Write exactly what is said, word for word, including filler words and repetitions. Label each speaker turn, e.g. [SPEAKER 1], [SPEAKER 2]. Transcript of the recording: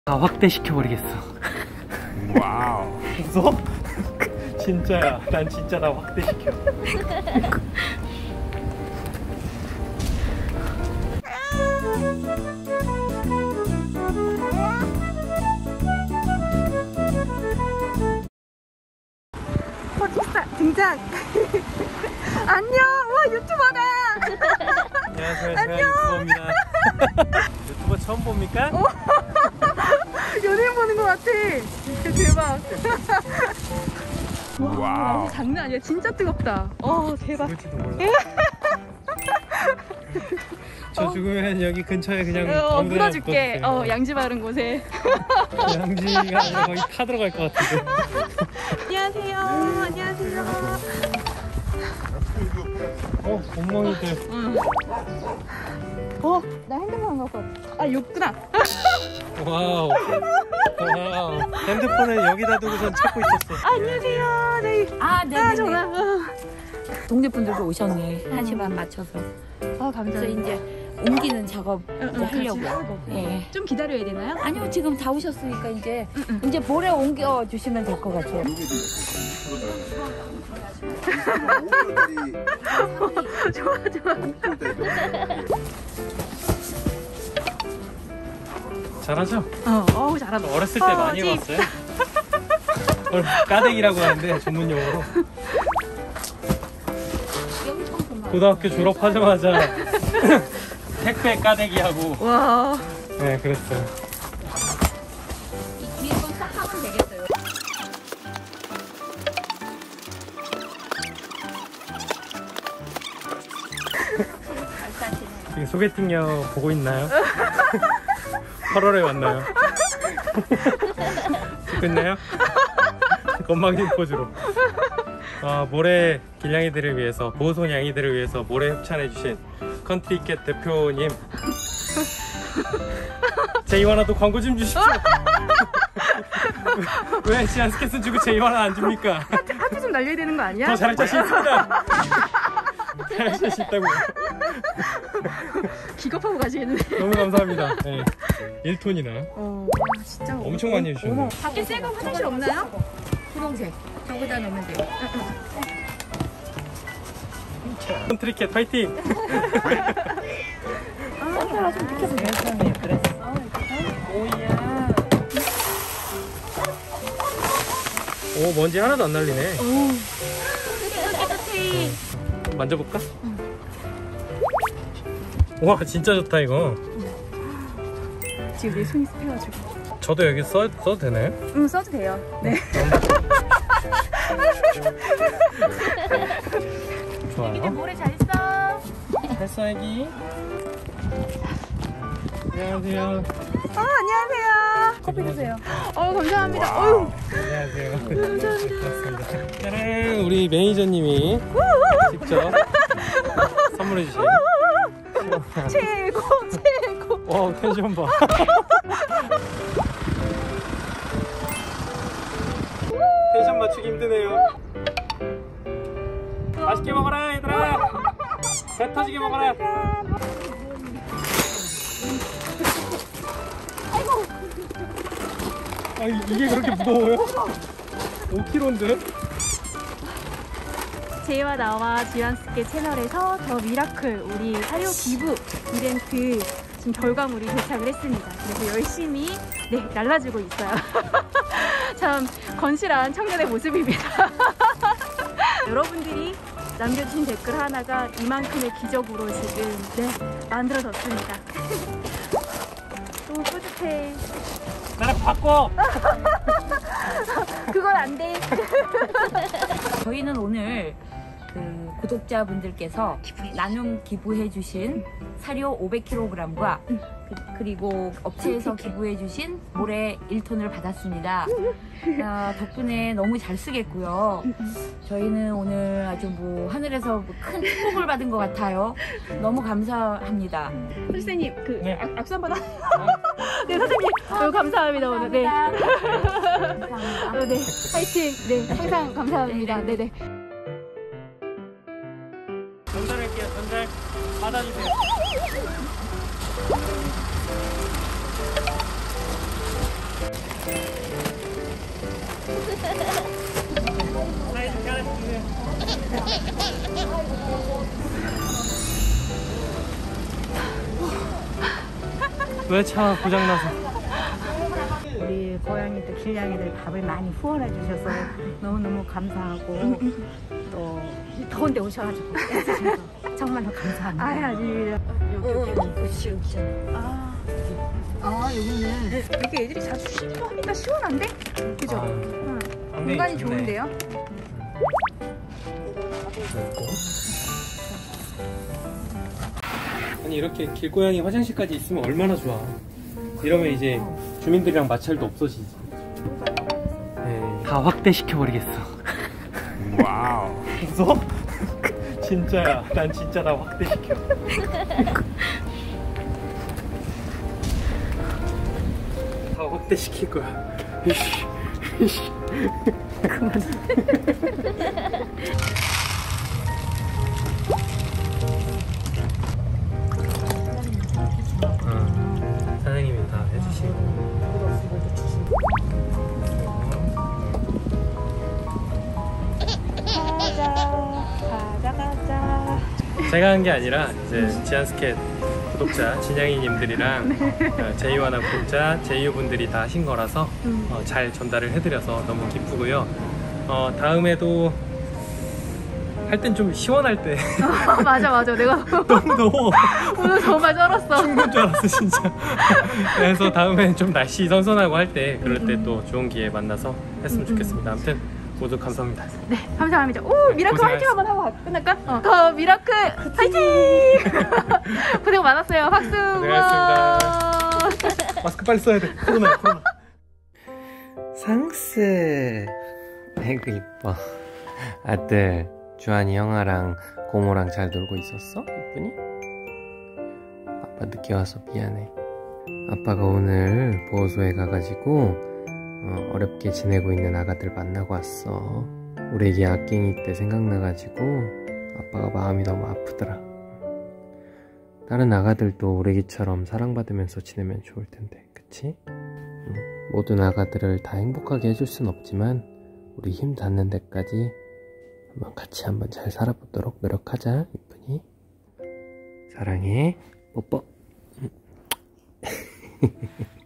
[SPEAKER 1] 다 확대시켜버리겠어. 와우. 무서워? 진짜야. 난 진짜 다 확대시켜.
[SPEAKER 2] 포식사 등장. 안녕. 와, 유튜버다.
[SPEAKER 1] 안녕하세요. 제가 유튜버입니다. 유튜버 처음 봅니까?
[SPEAKER 2] 연예인 보는 것 같아. 대박. 와, 와우. 장난 아니야. 진짜 뜨겁다. 어, 대박.
[SPEAKER 1] 죽을지도 몰라. 저 죽으면 여기 근처에 그냥
[SPEAKER 2] 어, 묻어줄게. 어, 양지 바른 곳에.
[SPEAKER 1] 양지가 아니라 거의 타 들어갈 것 같은데.
[SPEAKER 2] 안녕하세요. 안녕하세요.
[SPEAKER 1] 어, 엉망이들.
[SPEAKER 2] 응. 어, 나 핸드폰 안 갖고 왔어. 아, 욕구나.
[SPEAKER 1] 와우. 와우. 핸드폰을 여기다 두고선 찾고 있었어.
[SPEAKER 2] 아, 안녕하세요. 네.
[SPEAKER 3] 아, 네.
[SPEAKER 2] 아, 전화. 어.
[SPEAKER 3] 동네 분들도 오셨네. 한 시 반 맞춰서.
[SPEAKER 2] 아, 감사합니다.
[SPEAKER 3] 그래서 이제 옮기는 작업
[SPEAKER 2] 응,
[SPEAKER 3] 이제
[SPEAKER 2] 응,
[SPEAKER 3] 하려고요. 예.
[SPEAKER 2] 좀 기다려야 되나요?
[SPEAKER 3] 아니요, 지금 다 오셨으니까 이제
[SPEAKER 2] 응, 응.
[SPEAKER 3] 이제 모레 옮겨 주시면 될 것 같아요.
[SPEAKER 2] 좋아, 좋아.
[SPEAKER 1] 잘하죠?
[SPEAKER 2] 어, 어우, 잘한다.
[SPEAKER 1] 어렸을 때 많이
[SPEAKER 2] 어,
[SPEAKER 1] 봤어요. 그걸 까대기라고 하는데 전문 용어로. 고등학교 졸업하자마자 택배 까대기 하고.
[SPEAKER 2] 와.
[SPEAKER 1] 네, 그랬어요.
[SPEAKER 3] 이 뒤에 건 싹 하면 되겠어요.
[SPEAKER 1] 지금 소개팅녀 보고 있나요? 팔월에 만나요. 찍고 있나요? 건방진 포즈로. 아, 모래 길냥이들을 위해서, 보호소 냥이들을 위해서 모래 협찬해주신 컨트리캣 대표님, 제이와나도 광고 좀 주십시오. 왜 시안스켓은 주고 제이와나 안 줍니까?
[SPEAKER 2] 하트, 하트 좀 날려야 되는 거 아니야?
[SPEAKER 1] 더 잘할 자신 있습니다. 잘할 자신 있다고요.
[SPEAKER 2] 기겁하고 가시겠는데.
[SPEAKER 1] 너무 감사합니다. 네. 일 톤이나
[SPEAKER 2] 어, 와, 진짜
[SPEAKER 1] 엄청 많이 해주셨네요.
[SPEAKER 2] 밖에 새거 화장실 없나요?
[SPEAKER 3] 분홍색. 저기다 넣으면 돼요.
[SPEAKER 1] 컨트리캣 파이팅!
[SPEAKER 3] 선사가 좀 비켜주세요. 세상에, 그랬어.
[SPEAKER 1] 오야. 오, 먼지 하나도 안 날리네.
[SPEAKER 2] 오.
[SPEAKER 1] 좀 만져볼까? 응. 와, 진짜 좋다 이거.
[SPEAKER 2] 지금 내 손이 습해가지고.
[SPEAKER 1] 저도 여기 써, 써도 되나요?
[SPEAKER 2] 응, 써도 돼요. 네.
[SPEAKER 1] 좋아요.
[SPEAKER 2] 모래 잘 써.
[SPEAKER 1] 됐어, 애기. 안녕하세요.
[SPEAKER 2] 어, 안녕하세요. 커피 주세요. 어, 감사합니다. 어휴.
[SPEAKER 1] 안녕하세요. 감사합니다. 짜란, 우리 매니저님이 직접 선물해 주신
[SPEAKER 2] 최고, 최고.
[SPEAKER 1] 와, 텐션 봐. 텐션 맞추기 힘드네요. 맛있게 먹어라, 얘들아. 배 터지게 먹어라. 아, 이게 그렇게 무거워요? 오 킬로그램인데?
[SPEAKER 2] 제이와 나와 지안스케 채널에서 더 미라클 우리 사료 기부 이벤트 지금 결과물이 도착을 했습니다. 그래서 열심히 네 날라주고 있어요. 참 건실한 청년의 모습입니다. 여러분들이 남겨주신 댓글 하나가 이만큼의 기적으로 지금 네 만들어졌습니다. 너무 뿌듯해.
[SPEAKER 1] 나랑 바꿔!
[SPEAKER 2] 그건 안 돼.
[SPEAKER 3] 저희는 오늘 그 구독자분들께서 나눔 기부해주신 사료 오백 킬로그램과 그, 그리고 업체에서 기부해주신 모래 일 톤을 받았습니다. 아, 덕분에 너무 잘 쓰겠고요. 저희는 오늘 아주 뭐 하늘에서 뭐 큰 축복을 받은 것 같아요. 너무 감사합니다.
[SPEAKER 2] 선생님 그
[SPEAKER 1] 네.
[SPEAKER 2] 악, 악수 한번 하. 네 선생님 너무 감사합니다 오늘. 네.
[SPEAKER 3] 감사합니다.
[SPEAKER 2] 어, 네 화이팅. 네 항상 감사합니다. 네네.
[SPEAKER 1] 전달할게요. 전달 받아주세요. 왜 차 고장나서.
[SPEAKER 4] 우리 고양이들, 길냥이들 밥을 많이 후원해 주셔서 너무너무 감사하고 또 더운데 오셔가지고 애써주셔서 정말 더 감사합니다.
[SPEAKER 2] 아, 아니. 아, 아, 여기는 되게 애들이 자주 쉬고 하니까 시원한데? 그죠?
[SPEAKER 1] 아,
[SPEAKER 2] 응.
[SPEAKER 1] 환경이
[SPEAKER 2] 공간이
[SPEAKER 1] 좋네.
[SPEAKER 2] 좋은데요?
[SPEAKER 1] 아니 이렇게 길고양이 화장실까지 있으면 얼마나 좋아. 이러면 이제 주민들이랑 마찰도 없어지지. 네, 다 확대시켜버리겠어. 와우. 무서워? 진짜야. 난 진짜 다 확대시켜. 다 확대시킬 거야. 이씨, 이씨. 그만. 사장님이 다 해주시고.
[SPEAKER 2] 가자, 가자, 가자.
[SPEAKER 1] 제가 한 게 아니라 이제 지안스켓 구독자 진양이님들이랑 어, 제이와나 구독자 제이유분들이 다 하신 거라서 어, 잘 전달을 해드려서 너무 기쁘고요. 어, 다음에도 할 땐 좀 시원할 때
[SPEAKER 2] 어, 맞아, 맞아. 내가
[SPEAKER 1] 너무 더워.
[SPEAKER 2] 오늘 정말 쩔었어.
[SPEAKER 1] 죽는 줄 알았어 진짜. 그래서 다음엔 좀 날씨 선선하고 할 때 그럴 때 또 좋은 기회 만나서 했으면 좋겠습니다. 아무튼 모두 감사합니다.
[SPEAKER 2] 네, 감사합니다. 오, 미라클
[SPEAKER 1] 고생하셨-
[SPEAKER 2] 화이팅 한번 하고 끝낼까? 어. 더 미라클 화이팅! 고생 많았어요. 박수!
[SPEAKER 1] 고생하셨습니다.
[SPEAKER 2] 우와.
[SPEAKER 1] 마스크 빨리 써야 돼. 코로나 코로나. 상스. 아이고 이뻐. 아들 주한이 형아랑 고모랑 잘 놀고 있었어? 이쁘니? 아빠 늦게 와서 미안해. 아빠가 오늘 보호소에 가가지고 어, 어렵게 지내고 있는 아가들 만나고 왔어. 우리 애기 아깽이 때 생각나가지고 아빠가 마음이 너무 아프더라. 다른 아가들도 우리 애기처럼 사랑받으면서 지내면 좋을 텐데, 그치? 응. 모든 아가들을 다 행복하게 해줄 순 없지만 우리 힘 닿는 데까지 한번 같이 한번 잘 살아보도록 노력하자. 이쁘니? 사랑해. 뽀뽀.